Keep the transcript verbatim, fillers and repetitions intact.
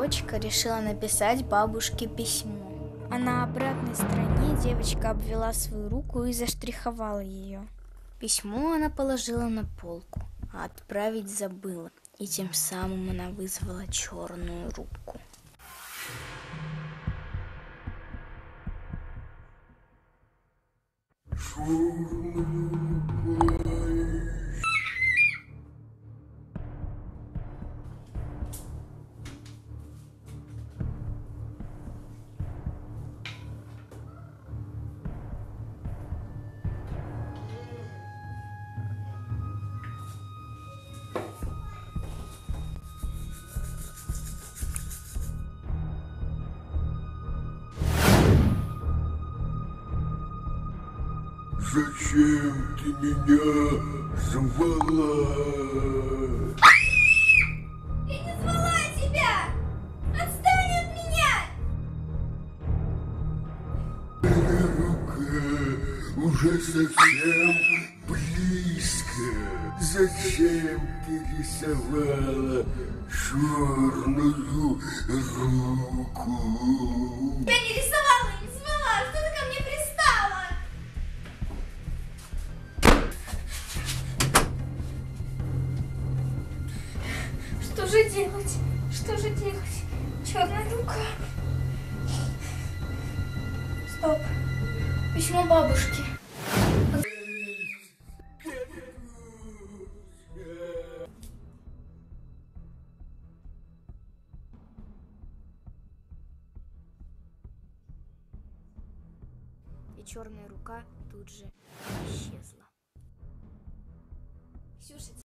дочка решила написать бабушке письмо. А на обратной стороне девочка обвела свою руку и заштриховала ее. Письмо она положила на полку, а отправить забыла, и тем самым она вызвала черную руку. Зачем ты меня звала? Я не звала тебя! Отстань от меня! Моя рука уже совсем близко. Зачем ты рисовала черную руку? Я не рисовала и не звала! Что ты ко мне пристала? Что же делать? Что же делать? Черная рука. Стоп. Письмо бабушки. И черная рука тут же исчезла.